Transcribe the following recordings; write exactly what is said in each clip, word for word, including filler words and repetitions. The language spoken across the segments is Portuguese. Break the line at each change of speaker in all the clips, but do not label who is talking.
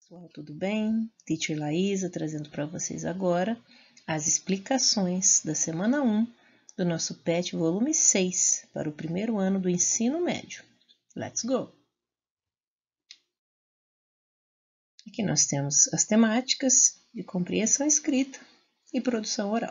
Pessoal, tudo bem? Teacher Laísa trazendo para vocês agora as explicações da semana um do nosso P E T volume seis para o primeiro ano do ensino médio. Let's go! Aqui nós temos as temáticas de compreensão escrita e produção oral.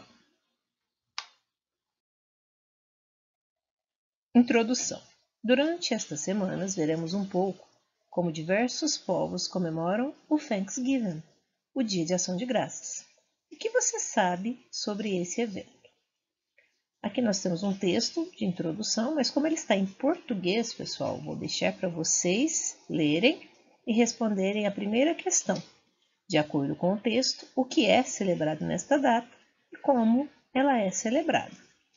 Introdução. Durante estas semanas veremos um pouco como diversos povos comemoram o Thanksgiving, o Dia de Ação de Graças. O que você sabe sobre esse evento? Aqui nós temos um texto de introdução, mas como ele está em português, pessoal, vou deixar para vocês lerem e responderem a primeira questão. De acordo com o texto, o que é celebrado nesta data e como ela é celebrada.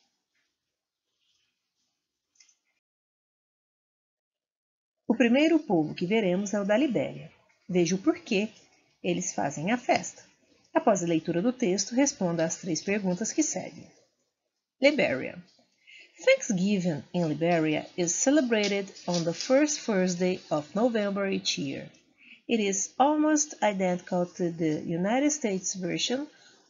O primeiro povo que veremos é o da Libéria. Veja o porquê eles fazem a festa. Após a leitura do texto, responda às três perguntas que seguem. Liberia. Thanksgiving in Liberia is celebrated on the first Thursday of November each year. It is almost identical to the United States version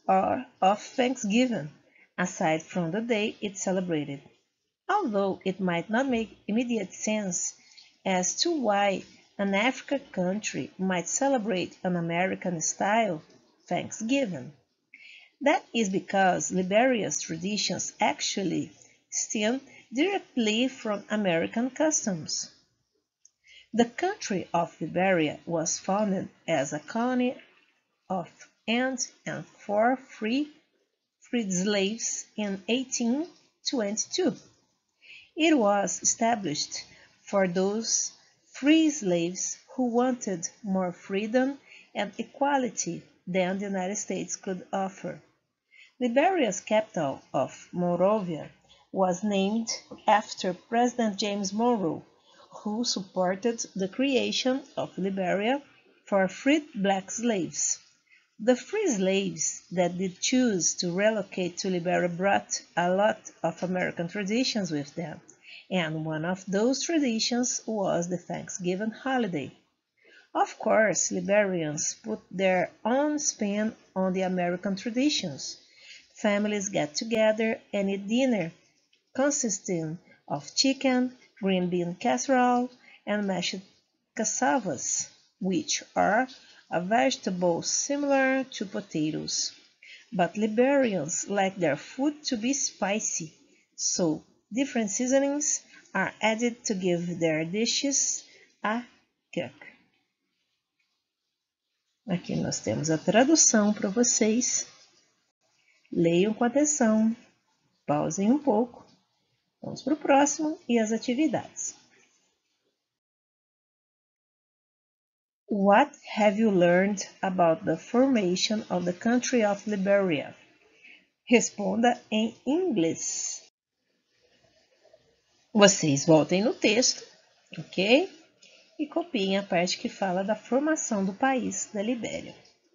of Thanksgiving, aside from the day it's celebrated. Although it might not make immediate sense as to why an African country might celebrate an American-style Thanksgiving. That is because Liberia's traditions actually stem directly from American customs. The country of Liberia was founded as a colony of and and for free freed slaves in eighteen twenty-two. It was established for those free slaves who wanted more freedom and equality than the United States could offer. Liberia's capital of Monrovia was named after President James Monroe, who supported the creation of Liberia for freed black slaves. The free slaves that did choose to relocate to Liberia brought a lot of American traditions with them, and one of those traditions was the Thanksgiving holiday. Of course, Liberians put their own spin on the American traditions. Families get together and eat dinner, consisting of chicken, green bean casserole, and mashed cassavas, which are a vegetable similar to potatoes. But Liberians like their food to be spicy, so different seasonings are added to give their dishes a kick. Aqui nós temos a tradução para vocês. Leiam com atenção, pausem um pouco. Vamos para o próximo e as atividades. What have you learned about the formation of the country of Liberia? Responda em inglês. Vocês voltem no texto, ok? E copiem a parte que fala da formação do país da Libéria.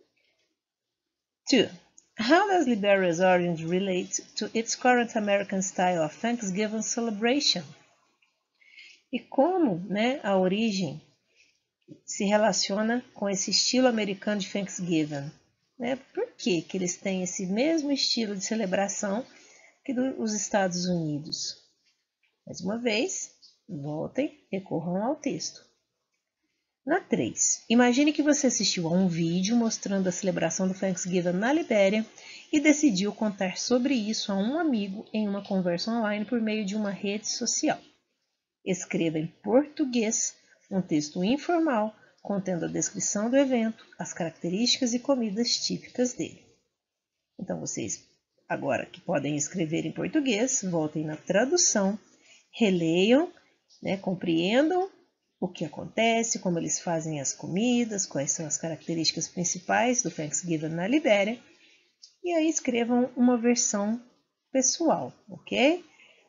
two. How does Liberia's origin relate to its current American style of Thanksgiving celebration? E como, né, a origem se relaciona com esse estilo americano de Thanksgiving? Né? Por que que eles têm esse mesmo estilo de celebração que dos Estados Unidos? Mais uma vez, voltem, recorram ao texto. Na três. Imagine que você assistiu a um vídeo mostrando a celebração do Thanksgiving na Libéria e decidiu contar sobre isso a um amigo em uma conversa online por meio de uma rede social. Escreva em português um texto informal contendo a descrição do evento, as características e comidas típicas dele. Então, vocês, agora que podem escrever em português, voltem na tradução, releiam, né, compreendam o que acontece, como eles fazem as comidas, quais são as características principais do Thanksgiving na Libéria, e aí escrevam uma versão pessoal, ok?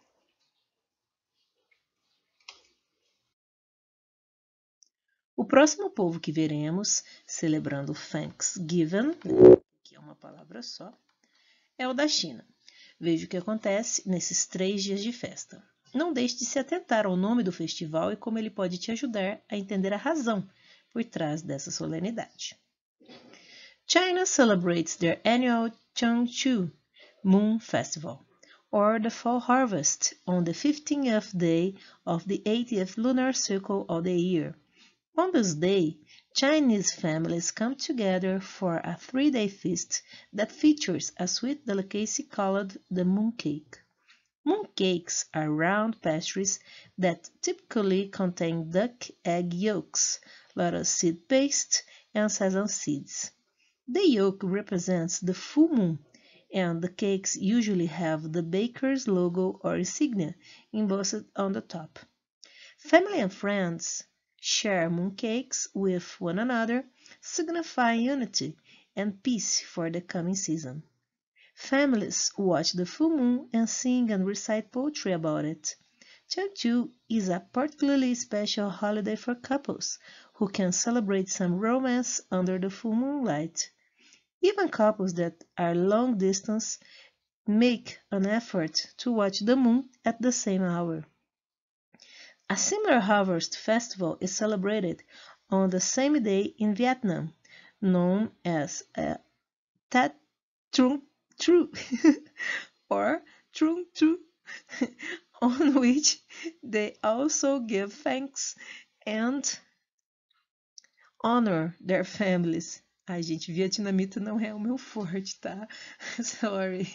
O próximo povo que veremos celebrando o Thanksgiving, que é uma palavra só, é o da China. Veja o que acontece nesses três dias de festa. Não deixe de se atentar ao nome do festival e como ele pode te ajudar a entender a razão por trás dessa solenidade. China celebrates their annual Changchu Moon Festival, or the fall harvest, on the fifteenth day of the eightieth lunar cycle of the year. On this day, Chinese families come together for a three-day feast that features a sweet delicacy called the mooncake. Mooncakes are round pastries that typically contain duck egg yolks, lotus seed paste, and sesame seeds. The yolk represents the full moon, and the cakes usually have the baker's logo or insignia embossed on the top. Family and friends share mooncakes with one another, signifying unity and peace for the coming season. Families watch the full moon and sing and recite poetry about it. Changchu is a particularly special holiday for couples who can celebrate some romance under the full moonlight. Even couples that are long distance make an effort to watch the moon at the same hour. A similar harvest festival is celebrated on the same day in Vietnam, known as a Tet Trung Tru or Trung Tru, on which they also give thanks and honor their families. Ai, gente, vietnamita não é o meu forte, tá? Sorry.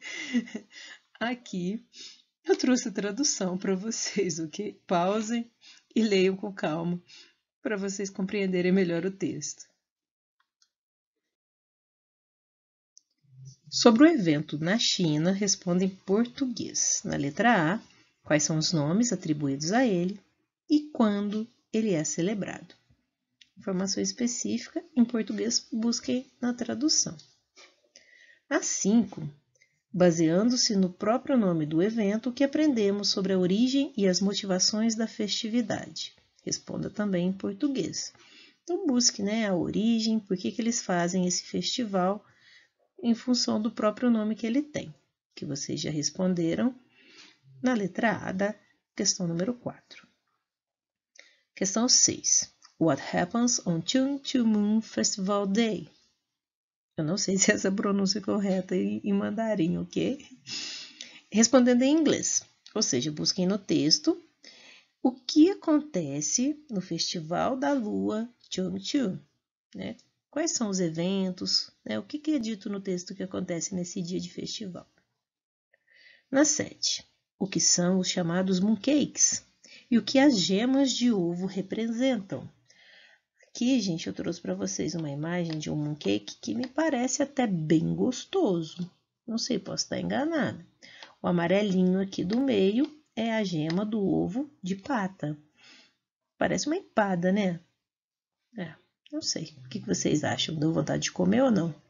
Aqui eu trouxe a tradução para vocês, ok? Pausem e leiam com calma para vocês compreenderem melhor o texto. Sobre o evento na China, responda em português. Na letra A, quais são os nomes atribuídos a ele e quando ele é celebrado. Informação específica, em português, busquem na tradução. A cinco, baseando-se no próprio nome do evento, o que aprendemos sobre a origem e as motivações da festividade. Responda também em português. Então, busque, né, a origem, por que, que eles fazem esse festival, em função do próprio nome que ele tem, que vocês já responderam na letra A da questão número quatro. Questão seis. What happens on Changchu Moon Festival Day? Eu não sei se essa é a pronúncia correta em mandarim, ok? Respondendo em inglês, ou seja, busquem no texto o que acontece no Festival da Lua Changchu, né? Quais são os eventos, né? O que, que é dito no texto que acontece nesse dia de festival? Na sete, o que são os chamados mooncakes e o que as gemas de ovo representam? Aqui, gente, eu trouxe para vocês uma imagem de um mooncake que me parece até bem gostoso. Não sei, posso estar enganada. O amarelinho aqui do meio é a gema do ovo de pata. Parece uma empada, né? É. Não sei, o que vocês acham? Deu vontade de comer ou não?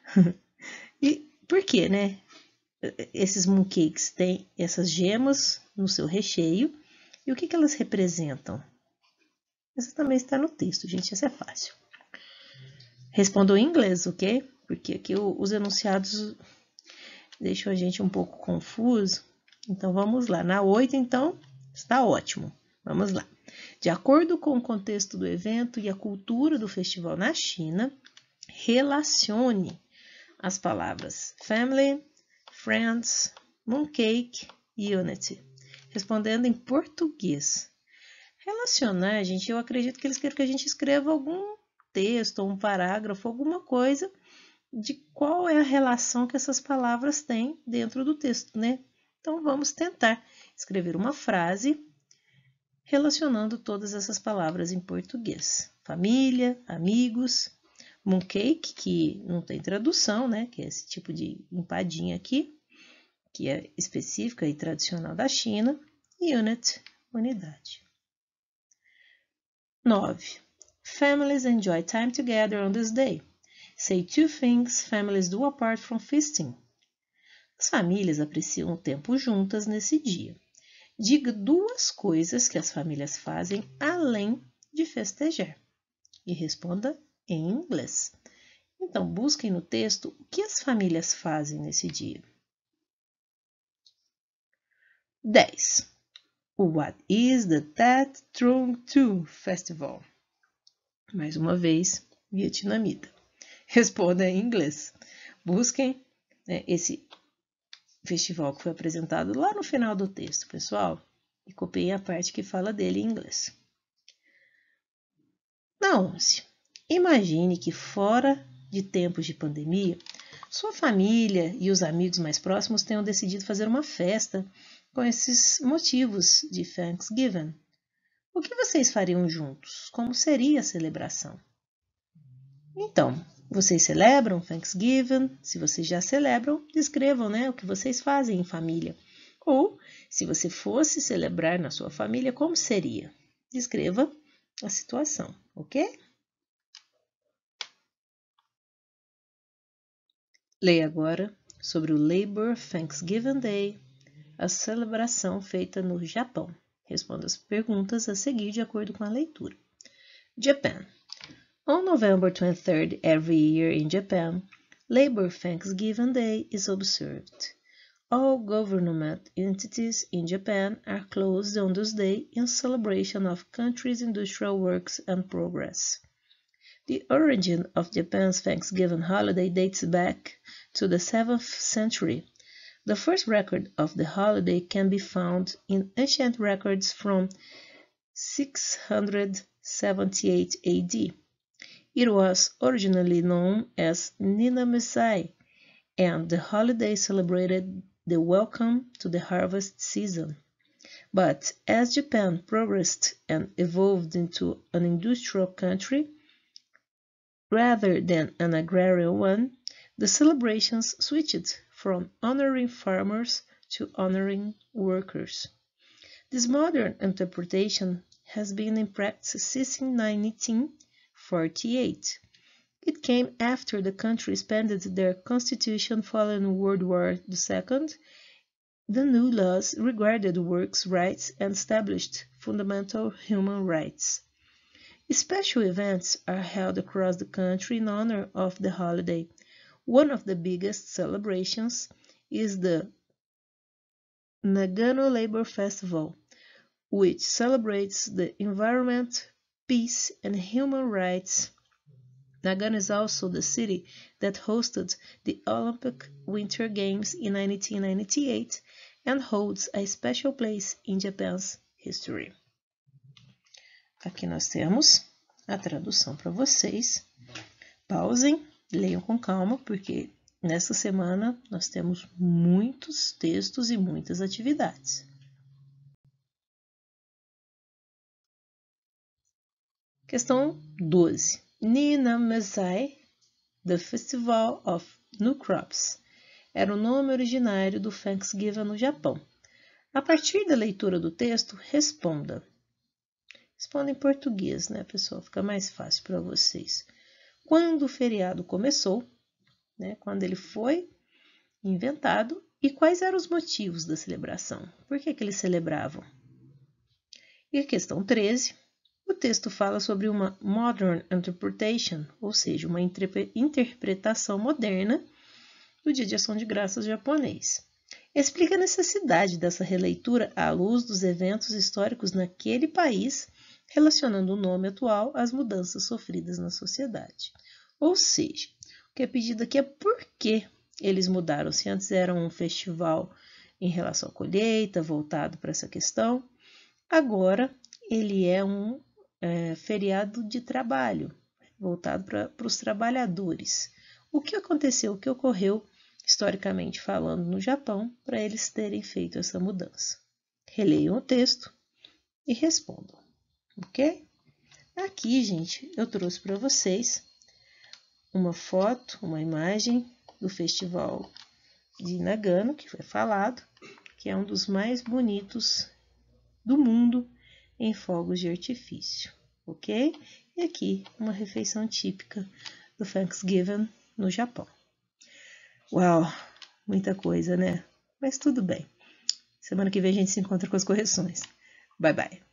E por que, né? Esses mooncakes têm essas gemas no seu recheio. E o que, que elas representam? Essa também está no texto, gente, essa é fácil. Respondam em inglês, ok? Porque aqui os enunciados deixam a gente um pouco confuso. Então, vamos lá. Na oito, então, está ótimo. Vamos lá. De acordo com o contexto do evento e a cultura do festival na China, relacione as palavras family, friends, mooncake e unity, respondendo em português. Relacionar, gente, eu acredito que eles querem que a gente escreva algum texto ou um parágrafo, alguma coisa de qual é a relação que essas palavras têm dentro do texto, né? Então, vamos tentar escrever uma frase relacionando todas essas palavras em português. Família, amigos, mooncake, que não tem tradução, né? Que é esse tipo de empadinha aqui, que é específica e tradicional da China, e unit, unidade. nove. Families enjoy time together on this day. Say two things families do apart from feasting. As famílias apreciam o tempo juntas nesse dia. Diga duas coisas que as famílias fazem além de festejar. E responda em inglês. Então, busquem no texto o que as famílias fazem nesse dia. dez. What is the Tet Trung Tu Festival? Mais uma vez, vietnamita. Responda em inglês. Busquem, né, esse festival que foi apresentado lá no final do texto, pessoal, e copiem a parte que fala dele em inglês. Na onze. Imagine que fora de tempos de pandemia, sua família e os amigos mais próximos tenham decidido fazer uma festa com esses motivos de Thanksgiving. O que vocês fariam juntos? Como seria a celebração? Então, vocês celebram Thanksgiving? Se vocês já celebram, descrevam, né, o que vocês fazem em família. Ou, se você fosse celebrar na sua família, como seria? Descreva a situação, ok? Leia agora sobre o Labor Thanksgiving Day, a celebração feita no Japão. Responda as perguntas a seguir de acordo com a leitura. Japan. On November twenty-third every year in Japan, Labor Thanksgiving Day is observed. All government entities in Japan are closed on this day in celebration of country's industrial works and progress. The origin of Japan's Thanksgiving holiday dates back to the seventh century. The first record of the holiday can be found in ancient records from six hundred seventy-eight A D. It was originally known as Ninamesai, and the holiday celebrated the welcome to the harvest season. But as Japan progressed and evolved into an industrial country, rather than an agrarian one, the celebrations switched from honoring farmers to honoring workers. This modern interpretation has been in practice since nineteen forty-eight. It came after the country expanded their constitution following World War Two. The new laws regarded workers' rights and established fundamental human rights. Special events are held across the country in honor of the holiday. One of the biggest celebrations is the Nagano Labor Festival, which celebrates the environment, peace, and human rights. Nagano is also the city that hosted the Olympic Winter Games in nineteen ninety-eight and holds a special place in Japan's history. Aqui nós temos a tradução para vocês. Pausem, leiam com calma, porque nesta semana nós temos muitos textos e muitas atividades. Questão doze. Ninamesai, the Festival of New Crops, era o nome originário do Thanksgiving no Japão. A partir da leitura do texto, responda. Responda em português, né, pessoal? Fica mais fácil para vocês. Quando o feriado começou, né, quando ele foi inventado e quais eram os motivos da celebração? Por que que eles celebravam? E a questão treze, o texto fala sobre uma modern interpretation, ou seja, uma interpretação moderna do Dia de Ação de Graças japonês. Explica a necessidade dessa releitura à luz dos eventos históricos naquele país, relacionando o nome atual às mudanças sofridas na sociedade. Ou seja, o que é pedido aqui é por que eles mudaram. Se antes era um festival em relação à colheita, voltado para essa questão, agora ele é um é, feriado de trabalho, voltado para os trabalhadores. O que aconteceu, o que ocorreu historicamente falando no Japão para eles terem feito essa mudança? Releiam o texto e respondam, ok? Aqui, gente, eu trouxe para vocês uma foto, uma imagem do festival de Nagano, que foi falado, que é um dos mais bonitos do mundo em fogos de artifício, ok? E aqui uma refeição típica do Thanksgiving no Japão. Uau, muita coisa, né? Mas tudo bem. Semana que vem a gente se encontra com as correções. Bye, bye.